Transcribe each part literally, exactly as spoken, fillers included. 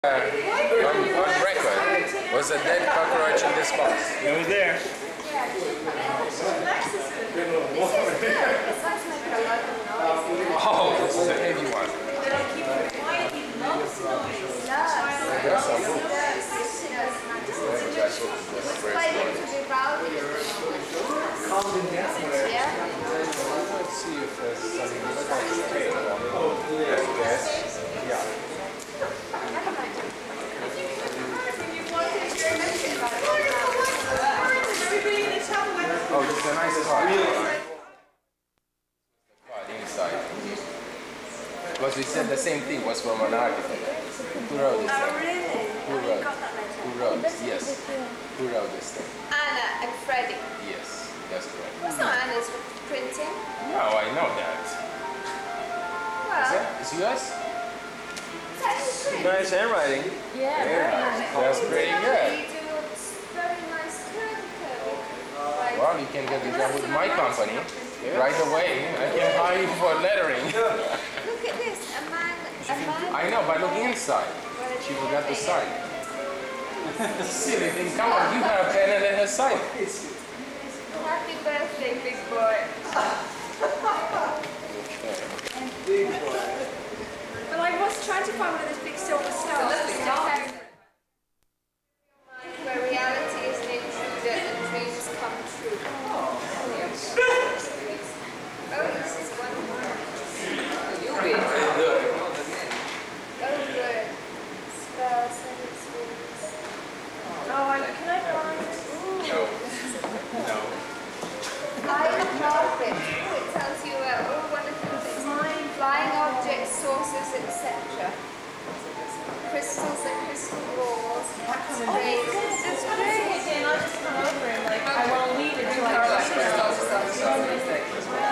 Uh, on, on record was a dead cockroach in this box. It was there. Oh, this is a heavy one. Let's see if there's something. Yes. Yeah. Oh, this is a nice car. The inside. Because we said the same thing was from an architect. Who wrote this thing? Oh, really? Who wrote? Who wrote this? Yes. Who wrote this thing? Anna and Freddie. Yes, that's correct. It's not Anna's printing. No, I know that. Well, Is that? Is yours? Nice handwriting. Yeah, very nice. That's pretty good. You do very nice curly. Well, you can get a job with my company right away. I can hire you for lettering. Look at this, a man, a man. I know, but look inside. She forgot to sign. Silly thing. Come on, you have a pen and let her sign. Happy birthday, big boy. Big boy. But I was trying to find one of those big silver stars. Where reality is an intruder and dreams come true. Oh, yes. Oh, this is wonderful. You'll be good. Oh, good. Spells and its wings. Oh, I, can I find it? No. No. Flying carpet. Oh, it tells you uh, all wonderful things. Flying objects, sources, et cetera. Crystals and crystal balls. Oh my goodness, that's what I was thinking. I'll just come over and like, I won't leave until I go see it.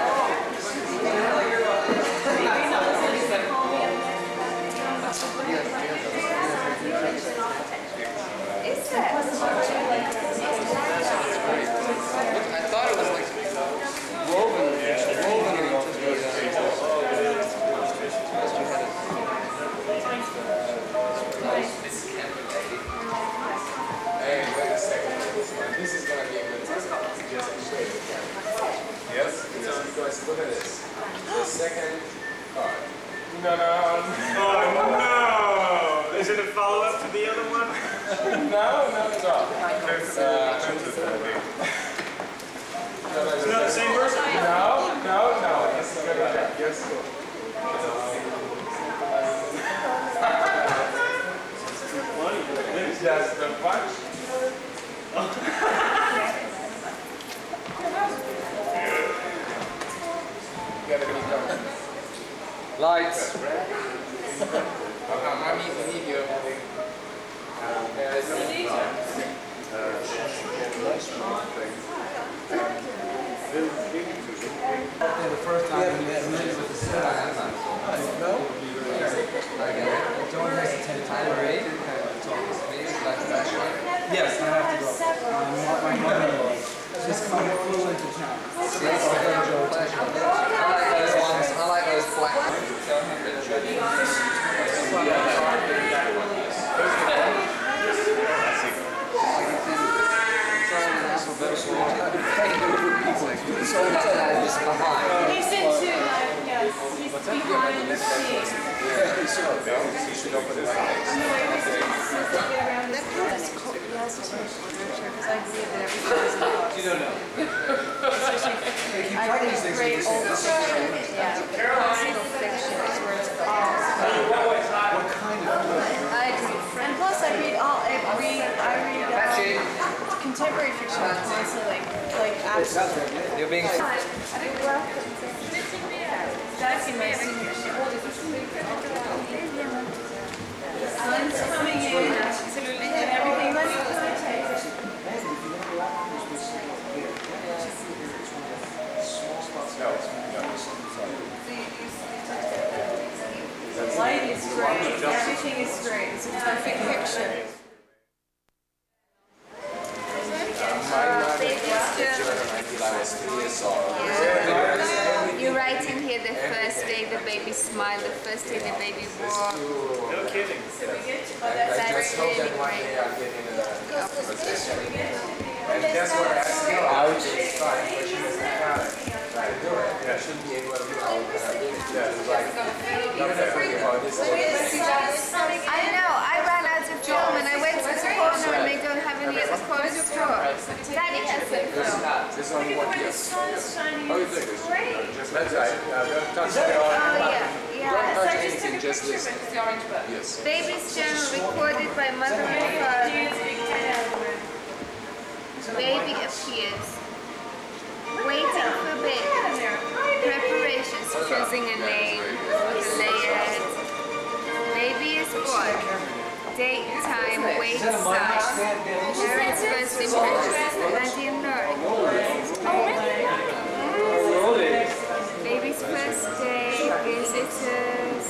Is that? I thought it was like woven, woven into Hey, wait a second. This is gonna be a good suggestion. Yes? Yes, because look at this. The second card. No, no. Oh no! Is it a follow-up to the other one? No, not at all. It's, uh, It's not the same person? No, no, no. This is gonna check. Yes. It's just the punch. You gotta be done. lights. Okay, mommy, we need you. Yeah, it's The first time we met with the soda. No? Don't hesitate. Time eight. Yes, I have to go. My mother just come full into town. I like those ones. I like those black ones. He said too, like, yes, he's behind the scenes. He should open his eyes. You don't know. I think great old fiction, yeah, classical fiction is where it's What kind of I agree. And plus I read all, I read, I read uh, contemporary fiction constantly, like absolutely. You're being... That's in my senior year. Sun's coming in, absolutely, and everything that's the light is great, everything is great, it's a perfect picture. You're writing here the first day the baby smiled, the first day the baby walked. No kidding. So we get to, oh, that's one day I'll get into that. And that's what I asked you. I would say it's fine, but she doesn't have it. I do it. I should be able to do it. Yeah, it's like, not that forget about this. I know, I ran out of film and I went to the corner and they don't have any at the corner store. Daddy has it. There's only one here. How you think this? Just that's right. Uh, don't touch it. Oh yeah, yeah. Don't touch anything, just listen. Yes. Baby's journal recorded by mother and father. Baby appears. Waiting for baby. Preparations, choosing a name, layout. Baby is born. Date, time, weight, size. Parents' first impressions. Nandy and Nora. Oh, really? Baby's first day, visitors.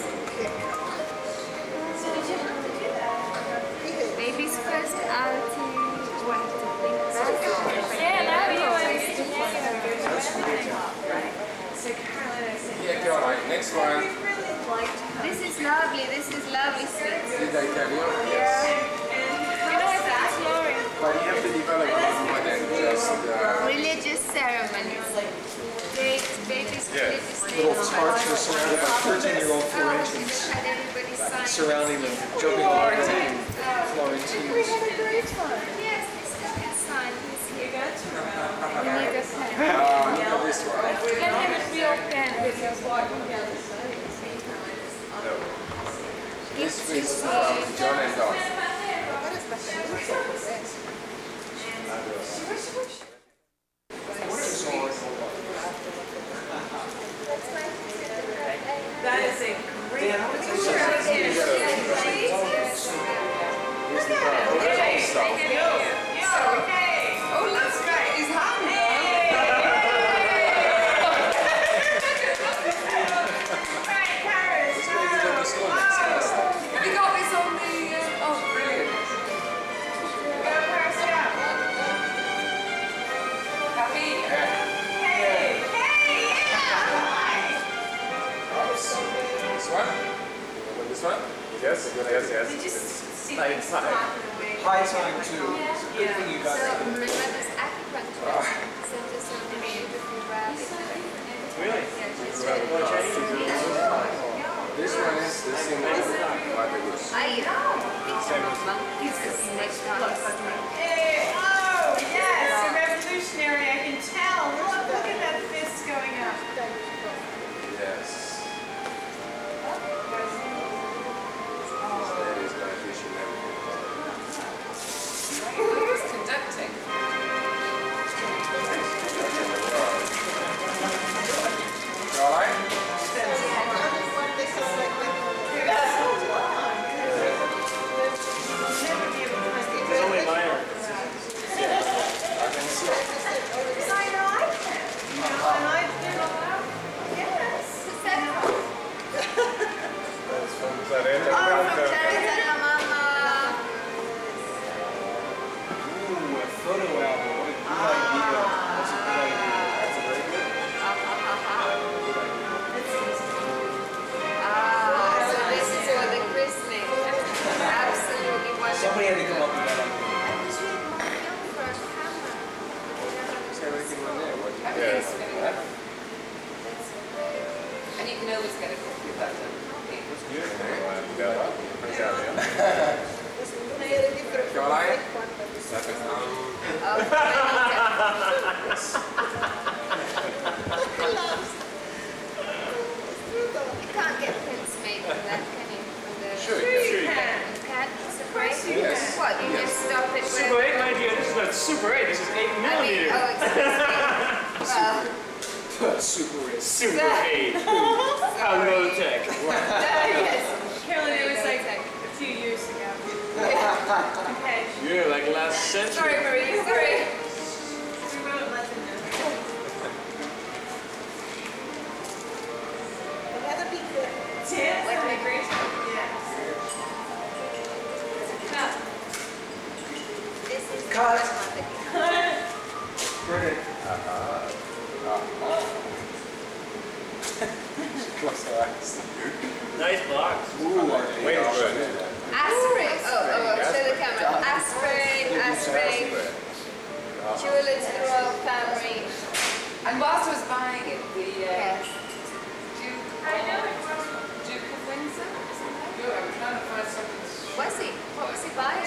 Baby's first outing. What to think about? Yeah, now you Yeah, Caroline, next one. This is lovely, this is lovely, sweet. Did I tell you? Yeah. You know what that's Lori? But you have to develop more than just uh, Religious ceremonies. Date, baby's religious Little ceremonies. tarts are surrounded by thirteen-year-old Florentians Had everybody sign. surrounding them, jumping all over them. Florentines. Yes, Mister can sign. He's here. We need a pen. uh, look at this one. Get him a real pen. This is from John and Don. That is a great Oh, let's go. He's hot. We got this on the. Uh, oh, brilliant. Happy? Hey! Hey! This one? Remember this one? Yes, yes, yes. Did you see High things time. flapping away? High time too. It's a good thing you got So, that. my mother's acupuncture sent us a beautiful rabbit. Really? This one is the same as Mother Goose. I think monkeys is next on. Hey! Oh, yes! A revolutionary, I can tell. Look, look at that fist going up. Yes. That is my vision. Who's conducting? Caroline? It's only minor. I know I can. You know, and I did all out. Yes. Who's that from? That's from Zareta. Oh, from Teresa and Mama. Ooh, a photo album. What a good idea. That's a good idea. That's a very good. Ah, so this is for the christening. Absolutely wonderful. Somebody had to come up with that idea. I was reading my film for a camera. Is everything on there? What you Everything's get? good. And you can always get a copy of that. That's good. Caroline? Um, You can't get prints made from that, can you? From the Sure, Sure you can. You can. Super eight. Yes. What? You Yes. just stop it Super with. eight, my dear. This is not Super eight. This is eight I mean, millimeter. oh, excuse me. Well, Super rich. Super eight. How low tech. yes. Carolyn, it was like a few years ago. Okay. You're like last century. Sorry, Marie. Sorry. We wrote let them know. Yes, Like I my agree. Yes. Cut. This is Cut. the Brilliant. close her eyes. Nice box. Ooh, Wait a minute. aspirin. Oh, oh, oh, show the camera.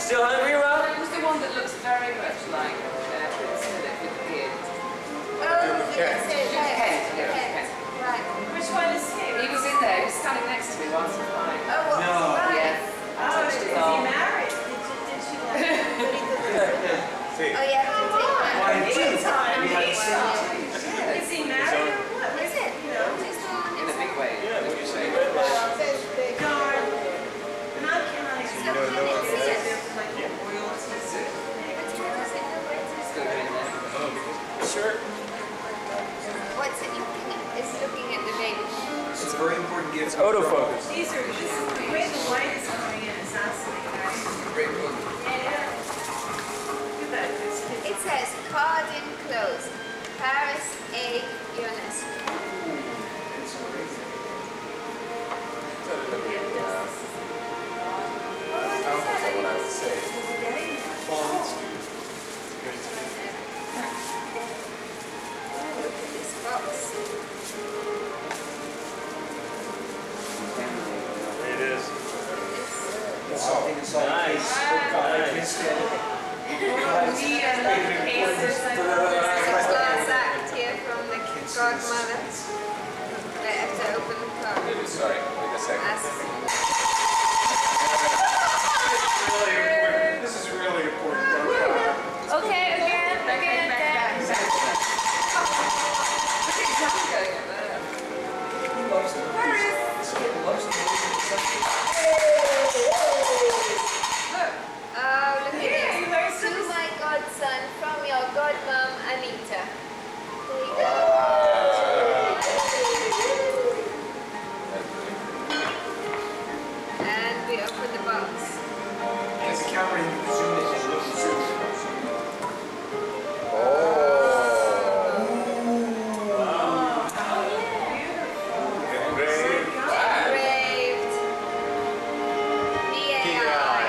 Still hungry, Rob? Who's the one that looks very much like uh, Prince Philip with the beard? Oh, Kent. Kent. Kent, yeah, Kent. Kent. Right. Which one is he? He was in there, he was standing next to me once or twice. Oh, what? No. Right. Yeah. Oh, Touched is his he arm. married? Did, you, did she like See. Oh, you have to take that. Why, Anytime, He likes- anytime. Yeah. Is he married or what? Is it? You know, Just on In a big way, Yeah, would you say? darn. Not can I So can it see it? like royalties. But how does it know where it is? Still in there. Sure. What's it looking at? It's looking at the baby. It's a very important gift. It's autofocus. These are, this is the way the light is coming in is fascinating, right? Great book. Yeah. Look at that. It's, it's, It says card enclosed. Paris A. Ionescu. What I would say. Look at this box. It is. It's something inside. Nice. Nice. we are like cases It's a class act here from the godmother. They have to open the card. Maybe, sorry, wait a second. That's- This is really important. Okay, again, again, again. He loves them. He loves them. Oh, look at Yeah, you learned this. some- To my godson from your godmom, Anita. There you go. And we open the box. There's a camera you can zoom in and look and zoom. Engraved. B A I.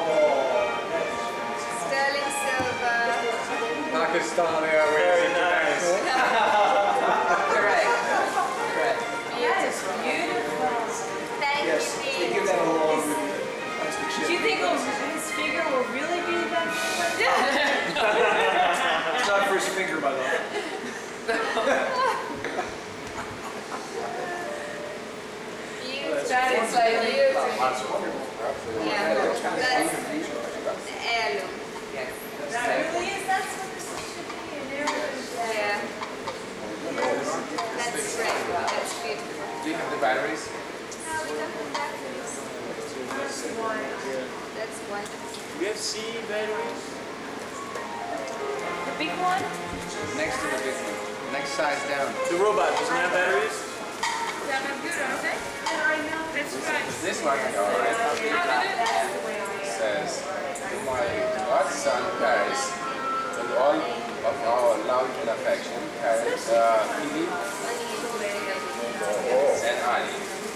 Sterling silver. Pakistan Airways. Very nice. Correct. Correct. That is beautiful. Thank Yes, you, they Dean. give that along with plastic shit. Do you think will, his figure will really be that big? It's not for his finger, by the way. Beautiful. That is like Beautiful. That's wonderful. Absolutely. Yeah, that's the heirloom. Yes. That really is, that's what this should be, an heirloom. Yeah. That's great. That's beautiful. Do you have the batteries? No, we don't have batteries. That's why. That's one. We have C batteries. The big one? Next to the big one. Next size down. The robot doesn't have batteries. Yeah, I know, that's right. This one, all right, That's the way I am. says, to my godson Paris, with all of our love and affection, Paris, uh, Philippe and Ali.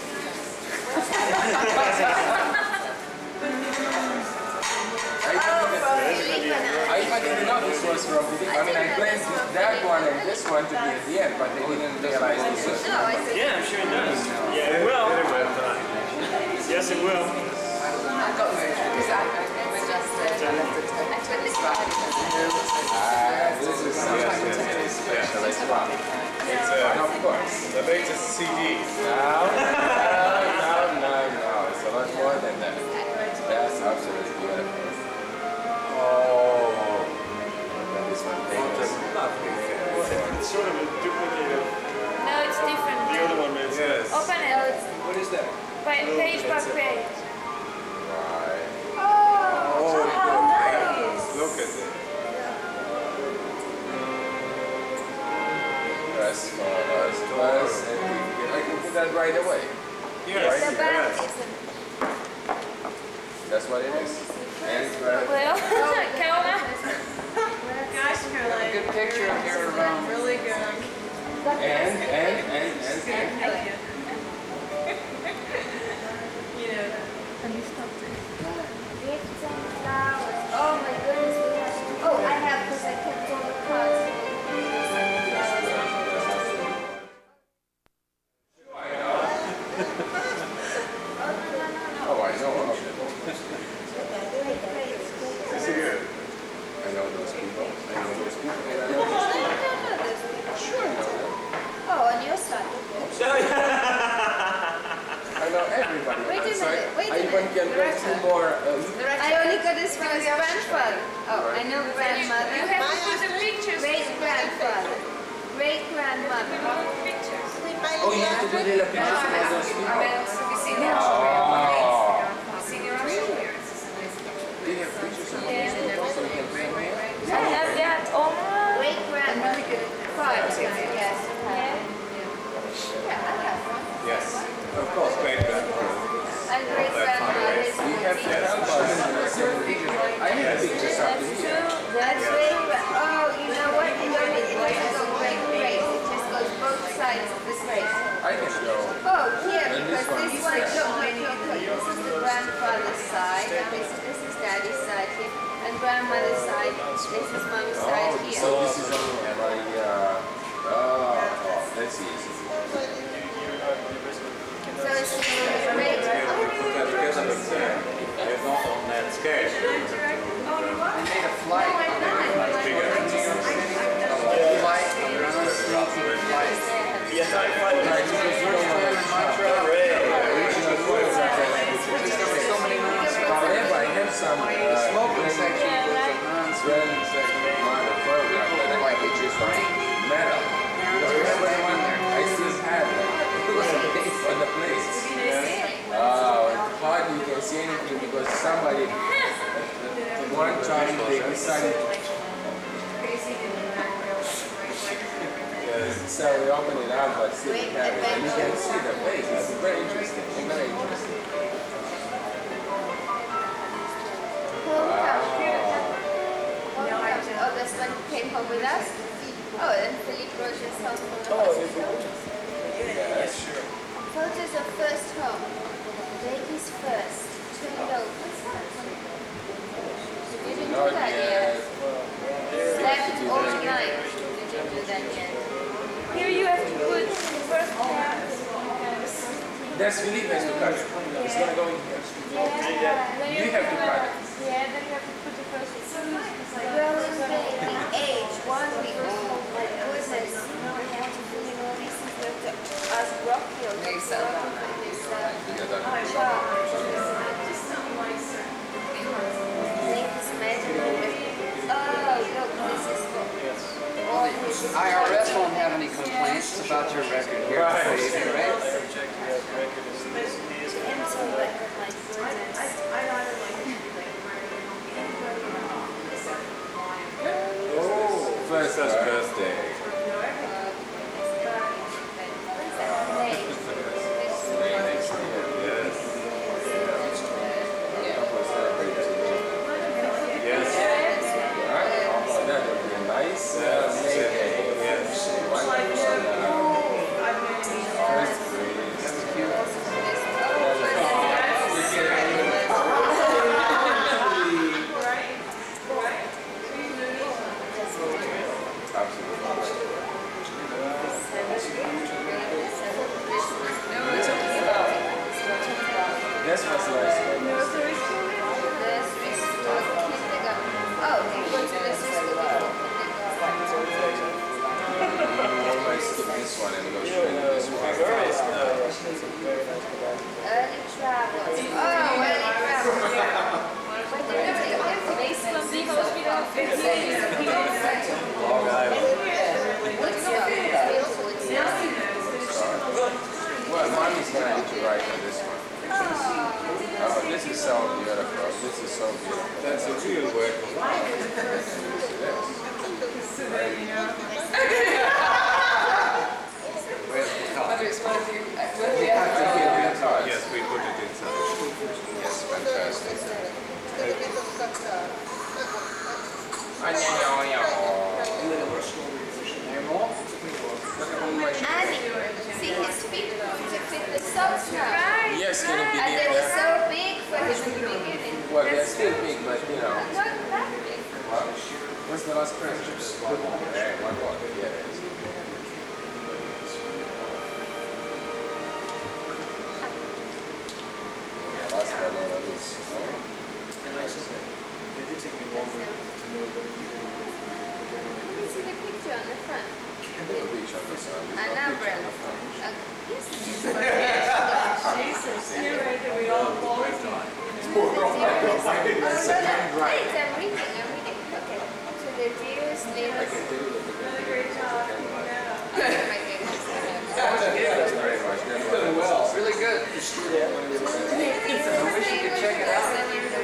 I even didn't know this was from Philippe. I mean, I planned that one and this one to be at the end, but I didn't realize this was. No, I said. Yeah, I'm sure it does. Yeah, it will. Yes, it will. I've got those because I, I, I just uh, I left it. I put this back. Ah, this is something very special as well. It's And uh, of course. the latest C D. No, no, no, no. It's a lot more than that. That's absolutely beautiful. Oh, that is my favorite. It's sort of a duplicate of No, it's different. the other one, man. Yes. Open it. What is that? Page by page. Right. Oh, how nice. Look at it. Press for us, press, and we- I can do that right away. Yes. The back Yes. isn't. That's what it is. And uh, Well, calma. Gosh, Caroline. Good picture of your um, Really good. and and and and and. Thank you. You know. Gifts and flowers. Oh my goodness, we have. Oh, I have because I kept all the cards. Oh, I know. Wait, wait. people. I know those people. And I No, know no, those people. no, those people. Sure, I know them. Oh, on your side. I know everybody. Wait a on my side. minute, wait a I even minute. can go through more. Uh, I only got this from his grandfather. Oh, I know grandmother. You have to put the pictures. Great grandfather. Great grandmother. Pictures. oh, you have to do little pictures for those people. Oh. Do you have pictures of those people so you can bring me? I have that all. Great grandmother. Five, yes. Yeah, I have one. Yes. Of course, great grandfather. And great grandmother is You have to help us in certain pictures. I have pictures up to here. That's great. Oh, you know what? It only it doesn't go great grace. It just goes both sides of the grace. I can go. Oh, here, And this because one. this one, look, look, look, look. This is the grandfather's side, and this, this is daddy's side here, and grandmother's side, this is mom's side Oh, here. so this is only my, uh, oh, oh, that's easy. So it's great. They're not on that scale. I made a flight. Yes, I find it. However, I have some uh, Smoking section was a non-smoking section. minor program that I like, which is like metal. Because remember the one I still had like, on the place. Oh, and hardly you can see anything because somebody, one time they decided. So we open it up, but still we have it, and you can see the place. It's very interesting. Very interesting. Oh, that's when he came home with us? Oh, and Philippe Roger's home. Oh, yeah, sure. Photos of first home. Baby's first. Turned over. You didn't do that yet. Slept all night. You didn't do that yet. Here you have to put the first one. That's Philippe has to cut it. It's gonna go in here. Yeah. Then You have to cut it. Yeah, then you have to put the first one. Growing baby, age, one week old. My goodness. We have to do all these things. We have to ask Rocky or they sell them. Baby's medical. Oh, look, this is all his. I R S won't have any complaints about your record here, Right. baby, right? Dental record, my goodness. Oh, first First birthday. birthday. May next year. Yes. Couple celebrating today. Yes. Right? Oh, that would be a nice uh, Yes. May day. Yes. One person, uh, first grade. This was nice. Nursery school? Nursery school, kindergarten. Oh, you go to nursery school before kindergarten. I might skip this one and go straight to this one. Early travel. Oh, early travel. Wait a minute. Basement, the hospital, Well, mommy's gonna need to write on this one. Oh, this is so beautiful. This is so beautiful. That's a real work. Where's the color? Yes, we put it inside. Yes, fantastic. Annie, see his feet to fit the socks now. Yes, can you And they believe were that? so big for him in the beginning. Well, they're still big, but you know. Not that big. Well, what's the last print? One more. Right, one more. Yeah, it is. Yeah, last one of this. It did take me longer to know what you did. An umbrella. Uh, yes. Jesus, you're right that we all fall Wait, I'm reading, I'm reading. Okay. So the dearest neighbors. Really great job. Oh my goodness. Really good. I wish you could check it out.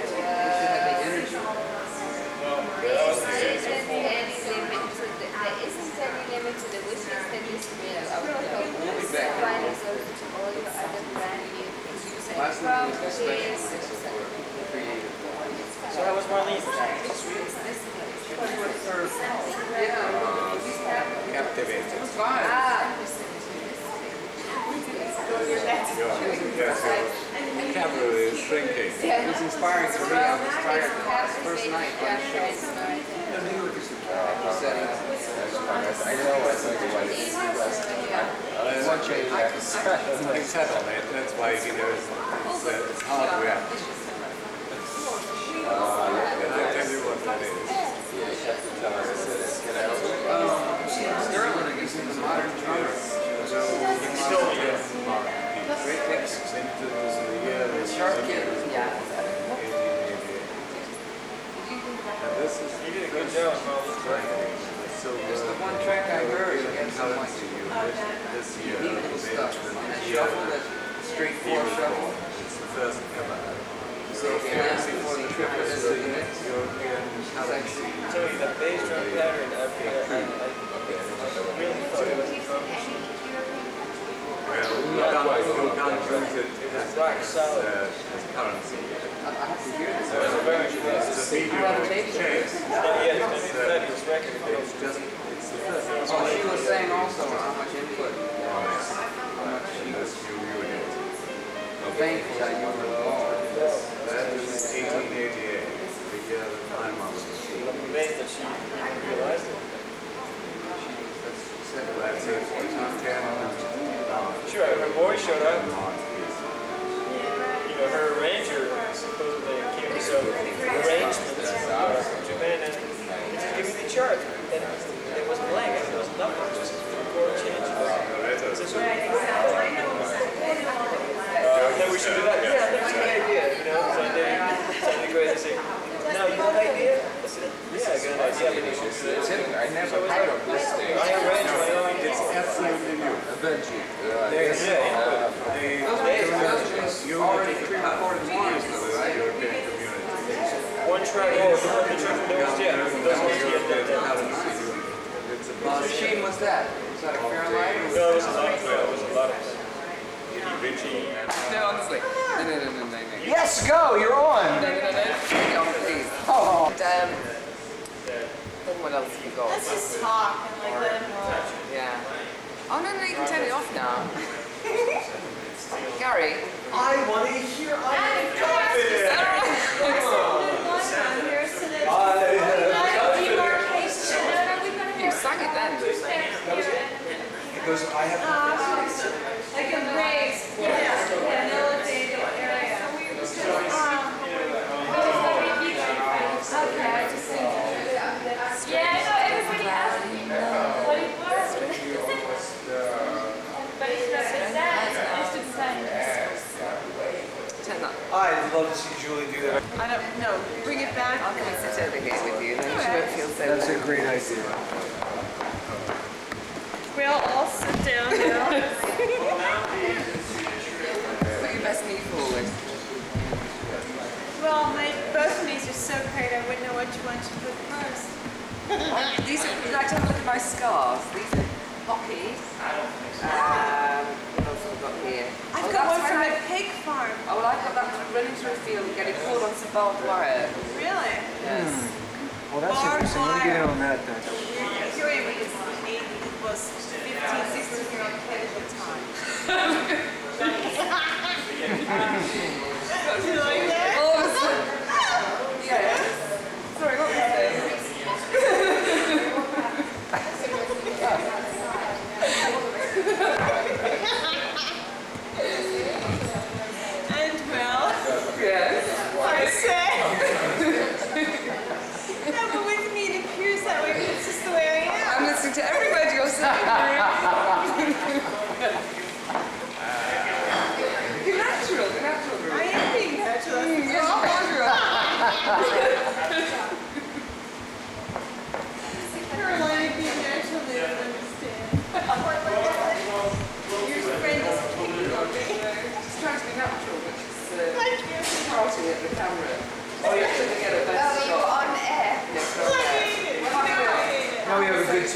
There isn't any limit to the there isn't any limit to the wishes that this will overcome. Find results to all your other brand new things. From this. So how was Marlene's time? Captivated. Fine. Ah. Camera is shrinking. Yeah. It was inspiring for me. I was tired the first night on the show. Setting up. I know what's like what it is. One change that. He's settled it. That's why he knows it's, uh, it's hard to react. I'll tell you what that is. Yeah, you have to tell us that it's gonna help. Sterling is the modern drummer. Still, yeah. Great picks. Sharp kid. Yeah. This is You did a good job, Marlene. It's the one track I heard. You had some like this year. neat stuff. And that shuffle, that straight four shuffle. It's the first ever. So yeah, before the trip was This is the European currency. Tell me, that bass drum pattern up here, I, I, I really thought it was a drum machine. Well, you can't use it It's rock solid. as, uh, as currency. I have to hear this. It's a very good. It's a medium chase. It's not yet, it's going to be thirtieth record. It's just, it's the first. Oh, she was saying also how much input. How much this new unit. Thankful that you were involved. That is eighteen eighty-eight, the year that my mom was born. I'm amazed that she realized it. That's it, ten. Sure, her boy showed up. You know, her arranger supposedly came with some arrangements from Japan, and he said, give me the chart. And it was blank, it was nothing, just the chord change. I said, so, uh, then we should do that. Yeah, that's a good idea. You know, so they, so they go ahead and say, now you have an idea? I said, yeah, I got an idea. I mean, you should do it. I never heard of this thing. I arrange my own. It's absolutely new. Eventually. There's Yeah, the Already pre-recorded ones, though, right? European community. one track, oh, the track from those, yeah, those ones, yeah, It's a What machine was that? Was that a Fairlight? or- no, it was a lot of, it was a lot of. Richie. No, honestly. No, no, no, no, no, no. Yes, go. You're on. No, no, no, no. No, please. Oh. And, um, then what else have you got? Let's just talk and like let him roll. Yeah. Oh, no, no, you can turn it off now. Gary. I want to hear, I am confident. You sang it then. Because I have. Like a race, yeah, military area. Yeah, I know everybody asked me what it was. But it's not it's that. I stood beside him. Turn that. I'd love to see Julie do that. I don't know. Bring it back. I'll come and sit over here with you, then she won't feel so. That's a great idea. We'll all sit down now. Put your best knee forward. Well, my both of these are so great. I wouldn't know which one to put first. These are, would you like to have a look at my scarves? These are hockey. Um, what else have we got here? I've Oh, got that's one from when a pig farm. I, oh, well, I've got that running through a field and getting pulled on some barbed wire. Really? Yes. Well, that's Barbed interesting. Let me get in wire. on that then. Here I am, he was eight, he was fifteen, sixteen year old kid at the time. You like that? All of a sudden. Yeah. Sorry, what was that? And well, Yes. I say. No, but with me it appears that way, but it's just the way I am. I'm listening to every word you're saying.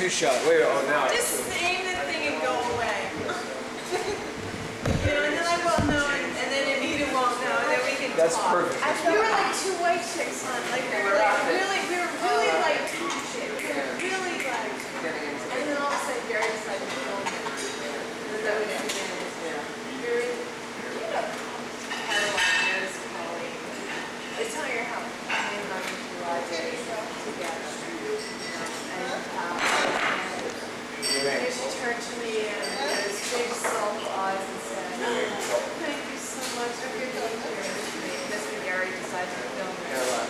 two shot. Wait, oh now. Just aim the thing and go away. You know, and then I won't know, and, and then Anita won't know, and then we can That's talk. perfect. I we were like two white chicks, huh? Like we were like really, we were really like two chicks. We were really like, and then all of a sudden Gary decided to go. And then we began very, you know, Caroline knows Polly. It's telling her how Polly and I went to the library together. And um, and she turned to me and those big soulful eyes and said, thank you so much for being here with me. Mister Gary decided to film it.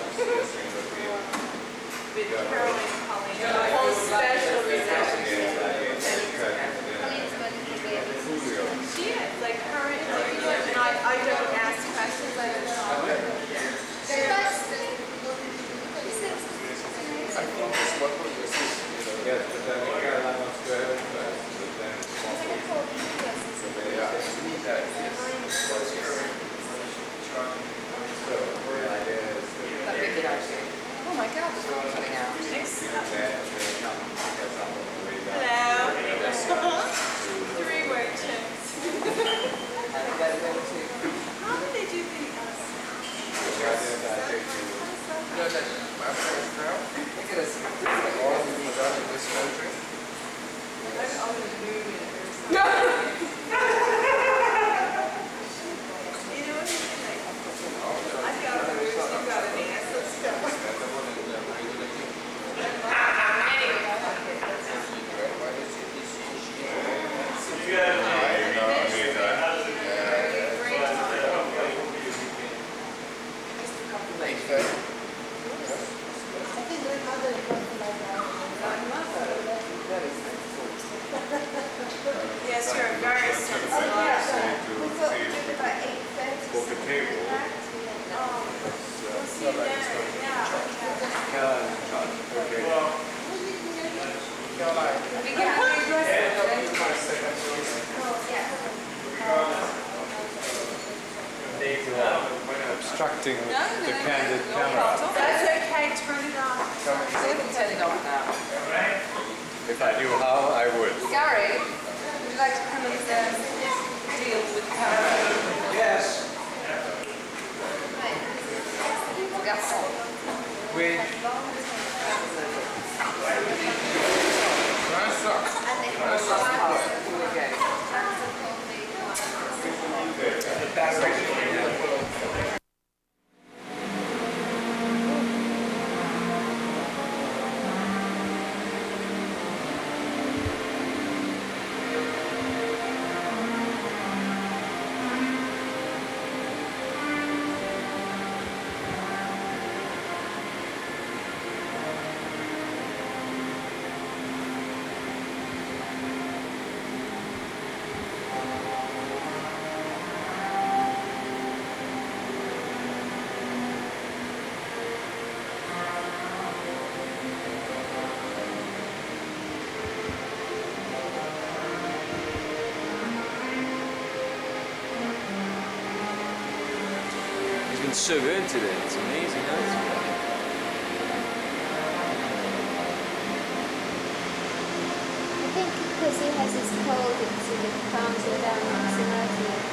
With Caroline and Colleen. A whole special reception. She is, like her and and I, I don't ask questions, I don't know. Yes, but then Caroline wants to have it first, but then yeah, that is what's here. So the idea is That big it actually. Oh my God, the phone's coming out. Hello. Three white chicks. And then go to. How did they do the uh, the idea is I take you. You know that my friends now, Look at us. all of them are in this country. I'm always moving it. No! You know what he's like? I got a moves, you got an ass, let's go. Yes, you're a very sensitive. Book a table. We'll see you then. Yeah. Caroline in charge. Okay. Caroline, We can have a dress. Obstructing No, no, the no, candid no, camera. no, That's okay, turn it off. So we can turn it off now. If I knew how, I would. Gary, would you like to come and uh, deal with the camera? Yes. Garçon. We. He's been so good today. It's amazing, huh? I think because he has his cold, it's sort of calms him down personality.